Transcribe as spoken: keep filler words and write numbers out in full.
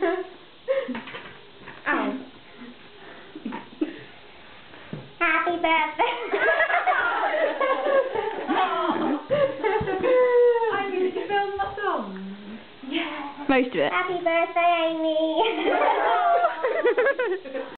Oh. Happy birthday. I need to film my song. Yeah. Most of it. Happy birthday, Amy.